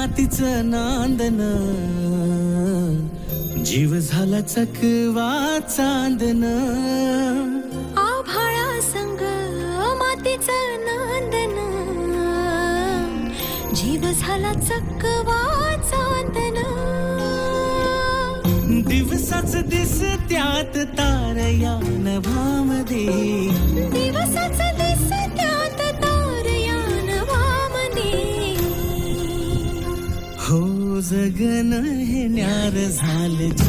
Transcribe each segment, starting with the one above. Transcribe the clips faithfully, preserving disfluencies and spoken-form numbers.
मातीचं नांदन जीव झाला चकवा चांदन आभाळा संग मातीचं नांदन जीव झाला चकवा चांदन दिवसाच दिस त्यात तारया नभामध्ये दिवसाच दिस त्यात तारया नभामध्ये हो जगन हे न्यार झालं जी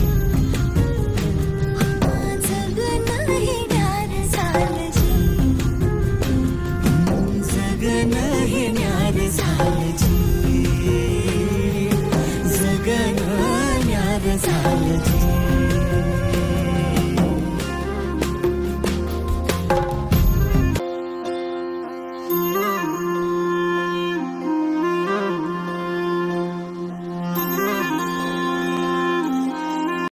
जगन हे न्यार झालं जी जगन हे न्यार झालं जी जगन न्यार झालं जी